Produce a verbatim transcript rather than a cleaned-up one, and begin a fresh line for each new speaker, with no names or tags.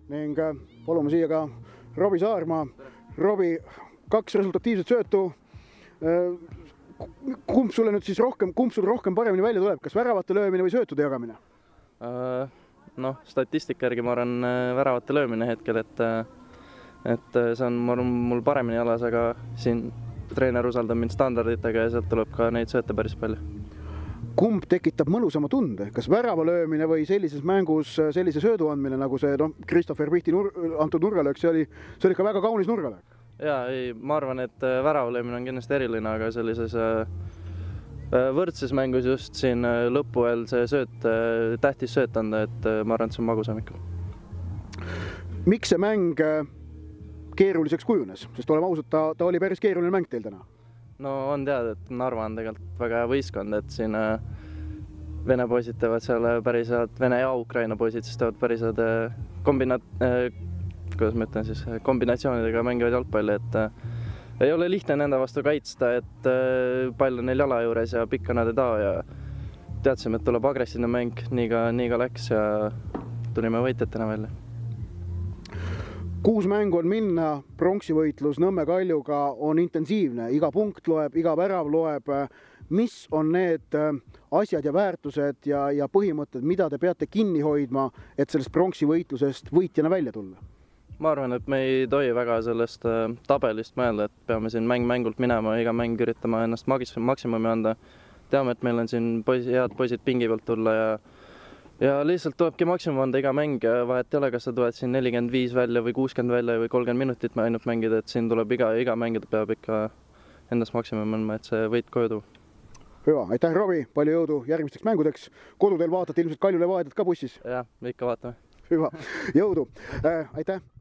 ning palume siia ka Robbie Saarma. Robbie, kaks resultatiivset söötu. Kumb sulle nüüd siis rohkem, kumb sul rohkem paremini välja tuleb? Kas väravate löömine või söötude jagamine?
Noh, statistika järgi ma arvan väravate löömine hetkel, et, et see on mul paremini alas, aga siin treener usaldab mind standarditega ja sealt tuleb ka neid sööte päris palju.
Kumb tekitab mõnusama tunde? Kas värava löömine või sellises mängus sellise söödu andmine, nagu see no, Christopher Pihti nur antud nurgalöök, see oli, see oli ikka väga kaunis nurgalöök?
Jaa, ei, ma arvan, et värava löömine on kindlasti eriline, aga sellises võrdses mängus just siin lõpu eel see sööt, tähtis sööt anda, et ma arvan, et see on magusam ikka.
Miks see mäng keeruliseks kujunes? Sest oleme ausad, ta, ta oli päris keeruline mäng teil täna.
No on teada, et Narva on tegelikult väga hea võistkond, et siin Vene poisid teevad seal päris head, Vene ja Ukraina poisid siis teevad päris head kombinaat, kuidas ma ütlen siis, kombinatsioonidega mängivad jalgpalli, et ei ole lihtne nende vastu kaitsta, et pall on neil jala juures ja pikka nad ei taha ja teadsime, et tuleb agressiivne mäng, nii ka, nii ka läks ja tulime võitjatena välja.
Kuus mängu on minna, pronksivõitlus Nõmme Kaljuga on intensiivne, iga punkt loeb, iga värav loeb. Mis on need asjad ja väärtused ja, ja põhimõtted, mida te peate kinni hoidma, et sellest pronksivõitlusest võitjana välja tulla?
Ma arvan, et me ei tohi väga sellest tabelist mõelda, et peame siin mäng mängult minema, iga mäng üritama ennast maksimumi anda. Teame, et meil on siin poisi, head poisid pingi pealt tulla ja Ja lihtsalt tulebki maksimum anda iga mäng, vahet ei ole, kas sa tuled siin nelikümmend viis välja või kuuskümmend välja või kolmkümmend minutit ainult mängida, et siin tuleb iga, iga mängida peab ikka endast maksimum andma, et see võit koju tuua.
Hüva, aitäh Robbie, palju jõudu järgmisteks mängudeks. Kodudel vaatate ilmselt Kalju Levadiat ka bussis?
Jah, me ikka vaatame.
Hüva, jõudu. Äh, aitäh!